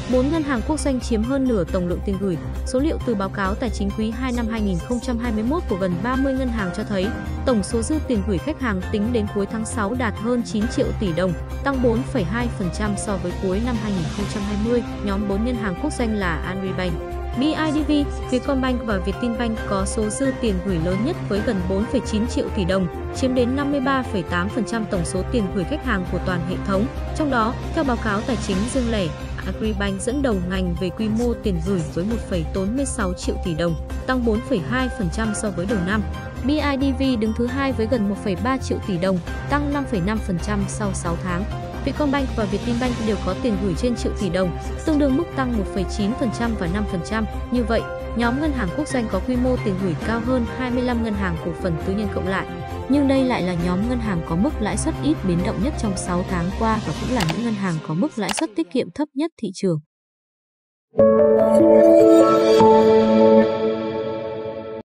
4 ngân hàng quốc doanh chiếm hơn nửa tổng lượng tiền gửi. Số liệu từ báo cáo tài chính quý 2 năm 2021 của gần 30 ngân hàng cho thấy, tổng số dư tiền gửi khách hàng tính đến cuối tháng 6 đạt hơn 9 triệu tỷ đồng, tăng 4,2% so với cuối năm 2020. Nhóm 4 ngân hàng quốc doanh là Agribank, BIDV, Vietcombank và Vietinbank có số dư tiền gửi lớn nhất với gần 4,9 triệu tỷ đồng, chiếm đến 53,8% tổng số tiền gửi khách hàng của toàn hệ thống. Trong đó, theo báo cáo tài chính riêng lẻ, Agribank dẫn đầu ngành về quy mô tiền gửi với 1,46 triệu tỷ đồng, tăng 4,2% so với đầu năm. BIDV đứng thứ hai với gần 1,3 triệu tỷ đồng, tăng 5,5% sau 6 tháng. Vietcombank và Vietinbank đều có tiền gửi trên triệu tỷ đồng, tương đương mức tăng 1,9% và 5%. Như vậy, nhóm ngân hàng quốc doanh có quy mô tiền gửi cao hơn 25 ngân hàng cổ phần tư nhân cộng lại. Nhưng đây lại là nhóm ngân hàng có mức lãi suất ít biến động nhất trong 6 tháng qua và cũng là những ngân hàng có mức lãi suất tiết kiệm thấp nhất thị trường.